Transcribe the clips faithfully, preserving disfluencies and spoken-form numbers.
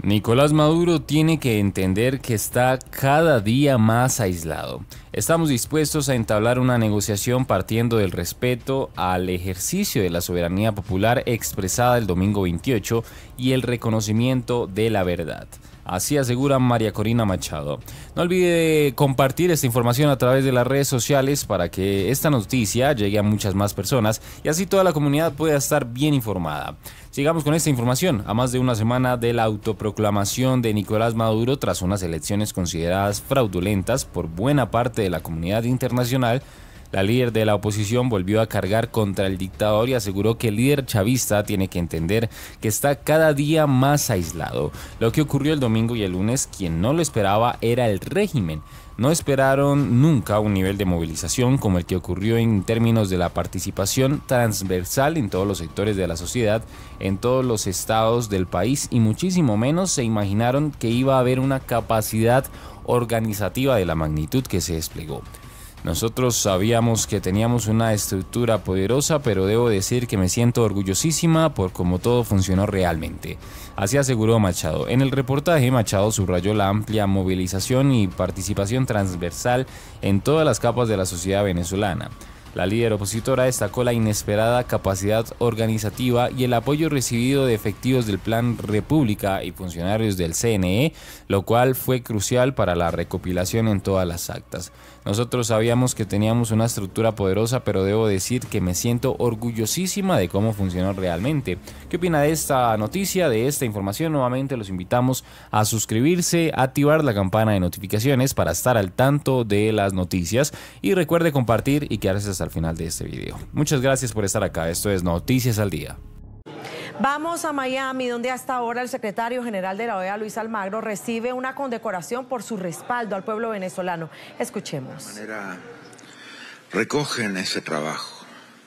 Nicolás Maduro tiene que entender que está cada día más aislado. Estamos dispuestos a entablar una negociación partiendo del respeto al ejercicio de la soberanía popular expresada el domingo veintiocho y el reconocimiento de la verdad. Así asegura María Corina Machado. No olvide compartir esta información a través de las redes sociales para que esta noticia llegue a muchas más personas y así toda la comunidad pueda estar bien informada. Sigamos con esta información. A más de una semana de la autoproclamación de Nicolás Maduro tras unas elecciones consideradas fraudulentas por buena parte de la comunidad internacional, la líder de la oposición volvió a cargar contra el dictador y aseguró que el líder chavista tiene que entender que está cada día más aislado. Lo que ocurrió el domingo y el lunes, quien no lo esperaba era el régimen. No esperaron nunca un nivel de movilización como el que ocurrió en términos de la participación transversal en todos los sectores de la sociedad, en todos los estados del país, y muchísimo menos se imaginaron que iba a haber una capacidad organizativa de la magnitud que se desplegó. Nosotros sabíamos que teníamos una estructura poderosa, pero debo decir que me siento orgullosísima por cómo todo funcionó realmente. Así aseguró Machado. En el reportaje, Machado subrayó la amplia movilización y participación transversal en todas las capas de la sociedad venezolana. La líder opositora destacó la inesperada capacidad organizativa y el apoyo recibido de efectivos del Plan República y funcionarios del C N E, lo cual fue crucial para la recopilación en todas las actas. Nosotros sabíamos que teníamos una estructura poderosa, pero debo decir que me siento orgullosísima de cómo funcionó realmente. ¿Qué opina de esta noticia, de esta información? Nuevamente los invitamos a suscribirse, activar la campana de notificaciones para estar al tanto de las noticias y recuerde compartir y quedarse hasta el final de este video. Muchas gracias por estar acá. Esto es Noticias al Día. Vamos a Miami, donde hasta ahora el secretario general de la O E A, Luis Almagro, recibe una condecoración por su respaldo al pueblo venezolano. Escuchemos. De manera, recogen ese trabajo.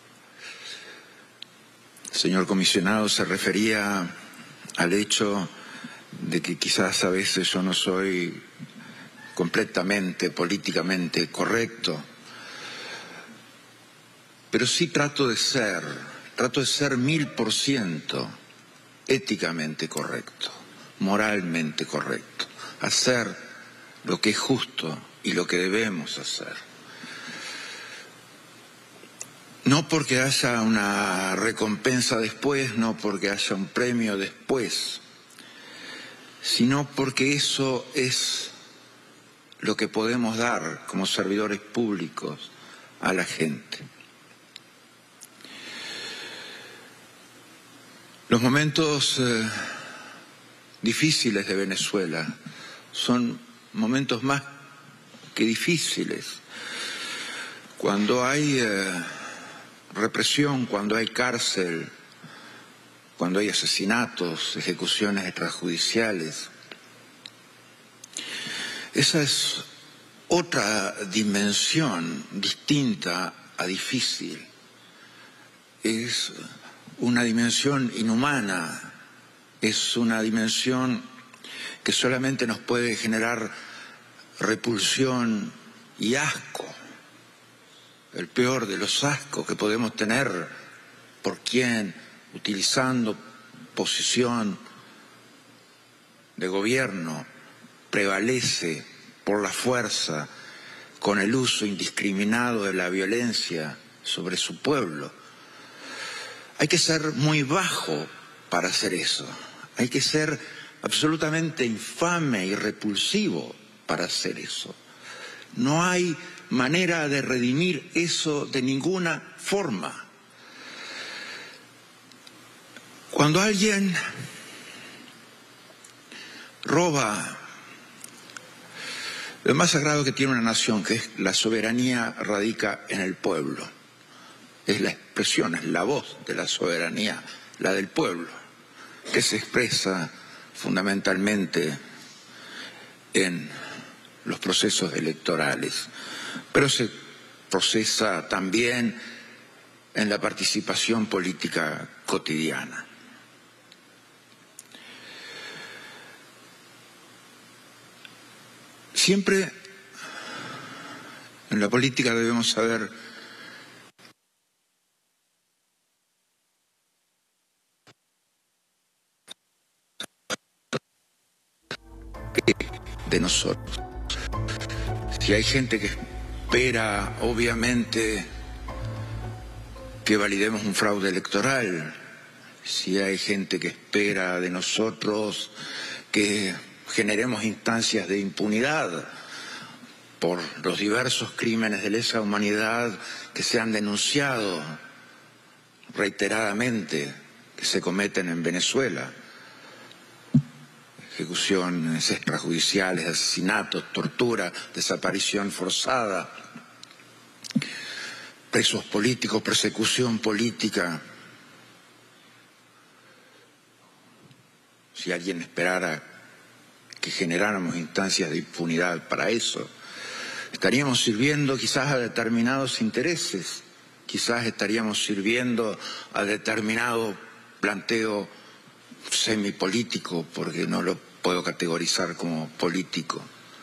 El señor comisionado se refería al hecho de que quizás a veces yo no soy completamente políticamente correcto, pero sí trato de ser... Trato de ser mil por ciento éticamente correcto, moralmente correcto, hacer lo que es justo y lo que debemos hacer. No porque haya una recompensa después, no porque haya un premio después, sino porque eso es lo que podemos dar como servidores públicos a la gente. Los momentos eh, difíciles de Venezuela son momentos más que difíciles. Cuando hay eh, represión, cuando hay cárcel, cuando hay asesinatos, ejecuciones extrajudiciales, esa es otra dimensión distinta a difícil. Es una dimensión inhumana, es una dimensión que solamente nos puede generar repulsión y asco, el peor de los ascos que podemos tener por quien, utilizando posición de gobierno, prevalece por la fuerza con el uso indiscriminado de la violencia sobre su pueblo. Hay que ser muy bajo para hacer eso. Hay que ser absolutamente infame y repulsivo para hacer eso. No hay manera de redimir eso de ninguna forma. Cuando alguien roba lo más sagrado que tiene una nación, que es la soberanía, radica en el pueblo. Es la expresión, es la voz de la soberanía, la del pueblo, que se expresa fundamentalmente en los procesos electorales, pero se procesa también en la participación política cotidiana. Siempre en la política debemos saber de nosotros. Si hay gente que espera, obviamente, que validemos un fraude electoral, si hay gente que espera de nosotros que generemos instancias de impunidad por los diversos crímenes de lesa humanidad que se han denunciado reiteradamente que se cometen en Venezuela, ejecuciones extrajudiciales, asesinatos, tortura, desaparición forzada, presos políticos, persecución política. Si alguien esperara que generáramos instancias de impunidad para eso, estaríamos sirviendo quizás a determinados intereses, quizás estaríamos sirviendo a determinado planteo semipolítico, porque no lo puedo categorizar como político.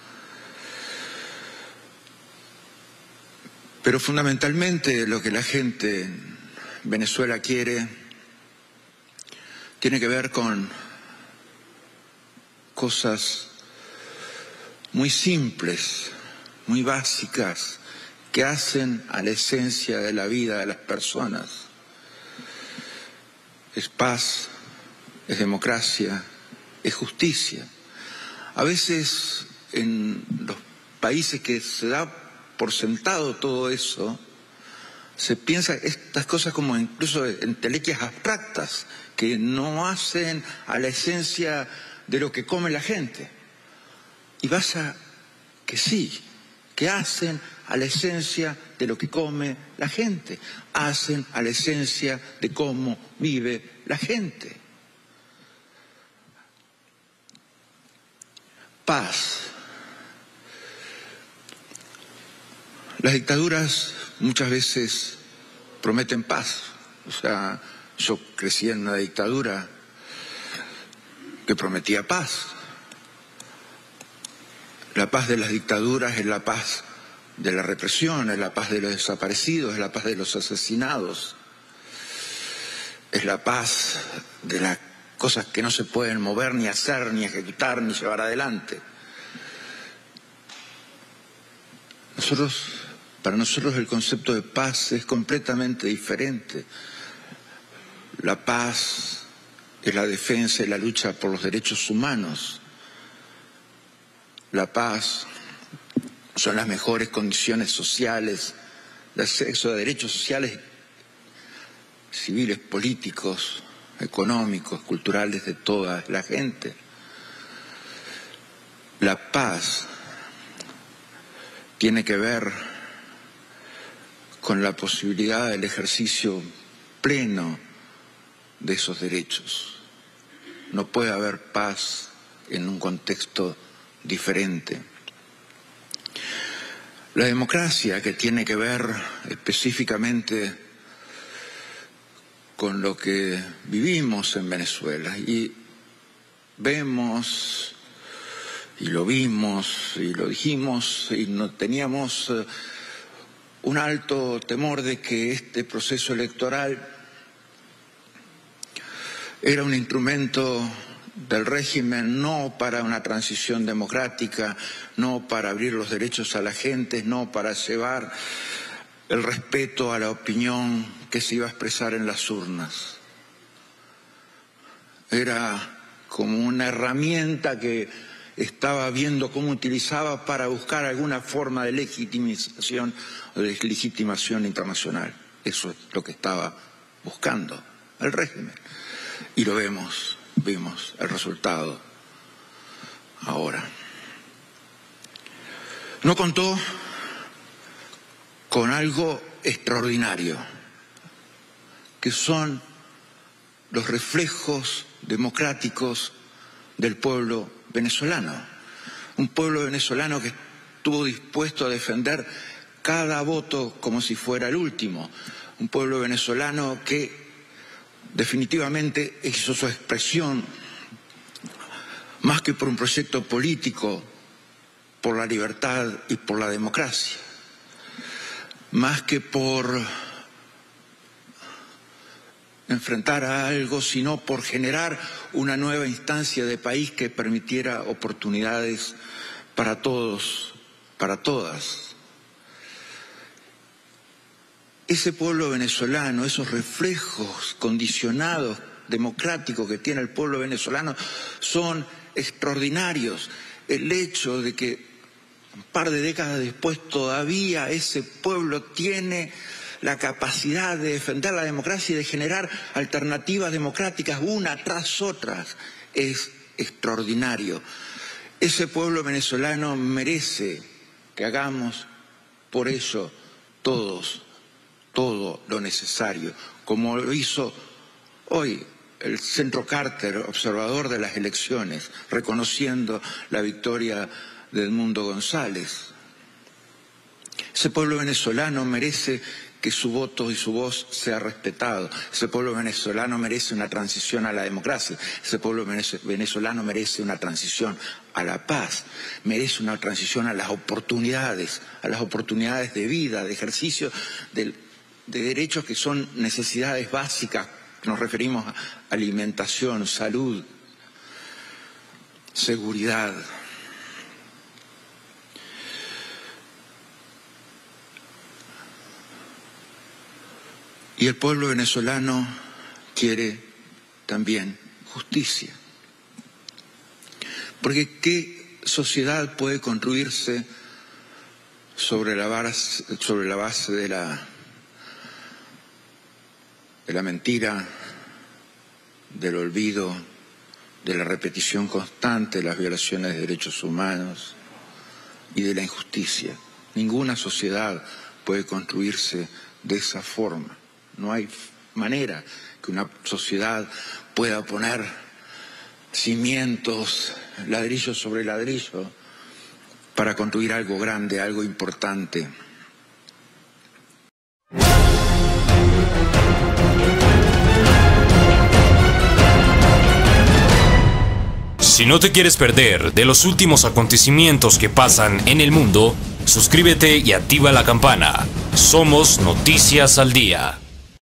Pero fundamentalmente lo que la gente en Venezuela quiere tiene que ver con cosas muy simples, muy básicas, que hacen a la esencia de la vida de las personas. Es paz, es democracia, es justicia. A veces en los países que se da por sentado todo eso, se piensa estas cosas como incluso entelequias abstractas, que no hacen a la esencia de lo que come la gente. Y pasa que sí, que hacen a la esencia de lo que come la gente, hacen a la esencia de cómo vive la gente. Paz. Las dictaduras muchas veces prometen paz. O sea, yo crecí en una dictadura que prometía paz. La paz de las dictaduras es la paz de la represión, es la paz de los desaparecidos, es la paz de los asesinados, es la paz de las cosas que no se pueden mover, ni hacer, ni ejecutar, ni llevar adelante. Nosotros, para nosotros el concepto de paz es completamente diferente. La paz es la defensa y la lucha por los derechos humanos. La paz son las mejores condiciones sociales, el acceso a derechos sociales, civiles, políticos, económicos, culturales de toda la gente. La paz tiene que ver con la posibilidad del ejercicio pleno de esos derechos. No puede haber paz en un contexto diferente. La democracia, que tiene que ver específicamente con lo que vivimos en Venezuela, y vemos y lo vimos y lo dijimos y no teníamos uh, un alto temor de que este proceso electoral era un instrumento del régimen no para una transición democrática, no para abrir los derechos a la gente, no para llevar el respeto a la opinión que se iba a expresar en las urnas. Era como una herramienta que estaba viendo cómo utilizaba para buscar alguna forma de legitimización o de legitimación internacional. Eso es lo que estaba buscando el régimen. Y lo vemos, vimos el resultado ahora. No contó con algo extraordinario, que son los reflejos democráticos del pueblo venezolano. Un pueblo venezolano que estuvo dispuesto a defender cada voto como si fuera el último. Un pueblo venezolano que definitivamente hizo su expresión más que por un proyecto político, por la libertad y por la democracia, más que por enfrentar a algo, sino por generar una nueva instancia de país que permitiera oportunidades para todos, para todas. Ese pueblo venezolano, esos reflejos condicionados democráticos que tiene el pueblo venezolano son extraordinarios. El hecho de que un par de décadas después todavía ese pueblo tiene la capacidad de defender la democracia y de generar alternativas democráticas una tras otra es extraordinario. Ese pueblo venezolano merece que hagamos por ello todos todo lo necesario, como lo hizo hoy el Centro Carter, observador de las elecciones, reconociendo la victoria de Edmundo González. Ese pueblo venezolano merece que su voto y su voz sea respetado. Ese pueblo venezolano merece una transición a la democracia. Ese pueblo venezolano merece una transición a la paz. Merece una transición a las oportunidades, a las oportunidades de vida, de ejercicio de, de derechos que son necesidades básicas. Nos referimos a alimentación, salud, seguridad. Y el pueblo venezolano quiere también justicia. Porque ¿qué sociedad puede construirse sobre la base, sobre la base de la, de la mentira, del olvido, de la repetición constante de las violaciones de derechos humanos y de la injusticia? Ninguna sociedad puede construirse de esa forma. No hay manera que una sociedad pueda poner cimientos, ladrillo sobre ladrillo, para construir algo grande, algo importante. Si no te quieres perder de los últimos acontecimientos que pasan en el mundo, suscríbete y activa la campana. Somos Noticias al Día.